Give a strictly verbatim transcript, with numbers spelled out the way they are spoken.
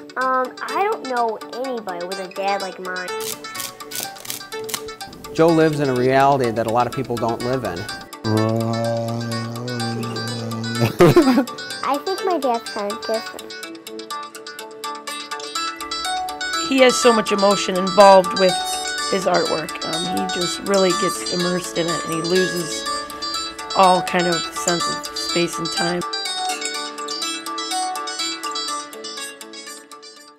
Um, I don't know anybody with a dad like mine. Joe lives in a reality that a lot of people don't live in. I think my dad's kind of different. He has so much emotion involved with his artwork. Um, he just really gets immersed in it, and he loses all kind of sense of space and time.